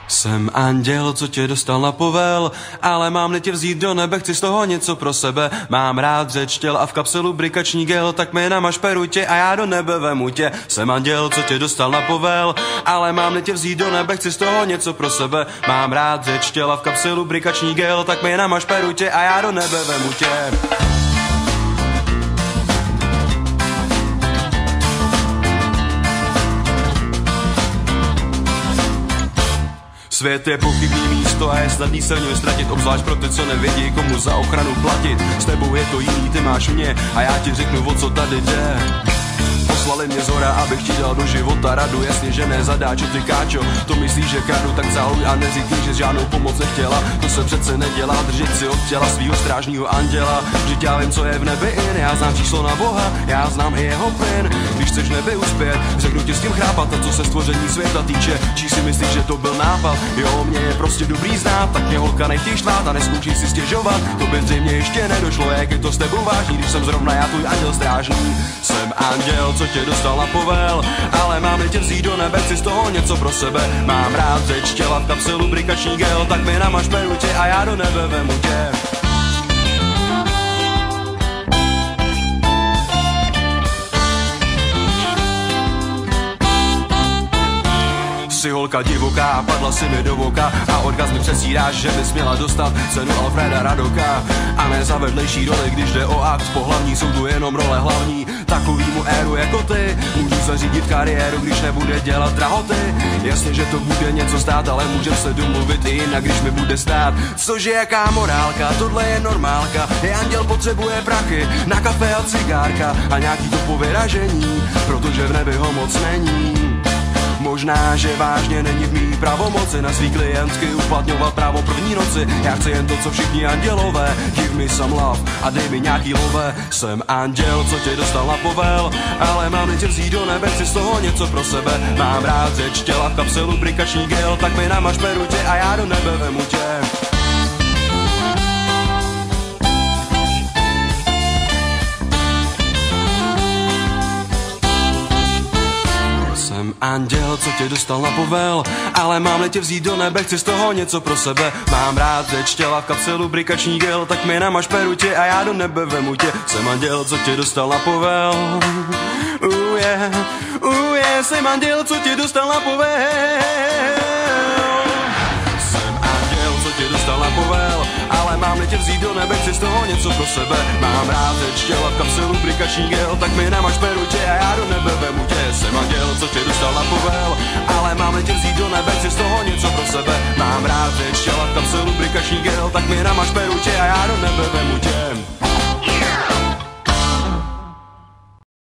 Jsem anděl, co tě dostal na povel, ale mám tě vzít do nebe, chci z toho něco pro sebe. Mám rád řeč těl a v kapselu brikační gel, tak mi namaž perutě a já do nebe vemu tě. Jsem anděl, co tě dostal na povel, ale mám tě vzít do nebe, chci z toho něco pro sebe. Mám rád řeč těl a v kapselu brikační gel, tak mi namaž perutě a já do nebe vemu tě. Svět je pochybný místo a je snadný se v něm ztratit, obzvlášť pro ty, co nevědí, komu za ochranu platit. S tebou je to jiný, ty máš mě a já ti řeknu, o co tady jde. Poslali mě zhora, abych ti dal do života radu, jasně, že ne zadáčo, ty káčo, to myslíš, že kradu, tak záluj a neříkej, že žádnou pomoc nechtěla, to se přece nedělá, držet si od těla svýho strážního anděla. Vždyť já vím, co je v nebi in, já znám číslo na Boha, já znám i jeho plyn. Když chceš v nebi uspět, řeknu ti s tím chrápat, a co se stvoření světa týče, čí si myslíš, že to byl nápad, jo, mě je prostě dobrý znát, tak mě holka nechtěj štvát a neskoušej si stěžovat, to by zřejmě ještě nedošlo, jak je to s tebou vážný, když jsem zrovna já tvůj anděl strážný. Jsem anděl, co tě dostal na povel, ale mám tě vzít do nebe, chci z toho něco pro sebe. Mám rád řeč těla v kapselu brikační gel, tak mi namaž perutě a já do nebe vemu tě. Jsi holka divoká, padla si mi do voka a orgazmy přesíráš, že bys měla dostat cenu Alfreda Radoka. A ne za vedlejší roli, když jde o akt pohlavní, jsou tu jenom role hlavní. Takovýmu éru jako ty můžu zařídit kariéru, když nebude dělat drahoty. Jasně, že to bude něco stát, ale můžem se domluvit i jinak, když mi bude stát. Cože jaká morálka, tohle je normálka, je anděl potřebuje prachy na kafe a cigárka a nějaký to povyražení, protože v nebi ho moc není. Možná, že vážně není v mý pravomoci na svý klientky uplatňovat právo první noci. Já chci jen to, co všichni andělové, give me some love a dej mi nějaký love. Jsem anděl, co tě dostal na povel, ale mám tě vzít do nebe, chci z toho něco pro sebe. Mám rád řeč těla v kapselu brikační gel, tak mi namaž perutě a já do nebe vemu tě. Jsem anděl, co tě dostal na povel, ale mám tě vzít do nebe, chci z toho něco pro sebe. Mám rád řeč těla v kapselu brikační gel, tak mi namaž perutě a já do nebe vemu tě. Jsem anděl, co tě dostal na povel, yeah, jsem anděl, co tě dostal na povel. Jsem anděl, co tě dostal na povel, ale mám tě vzít do nebe, chci z toho něco pro sebe. Mám rád řeč těla v kapselu brikační gel, tak mi namaž perutě a já do nebe vemu tě. Jsem anděl, co tě dostal na povel, ale mám tě vzít do nebe, chci z toho něco pro sebe. Mám rád řeč těla v kapselu brikační gel, tak mi namaž perutě a já do nebe vemu tě.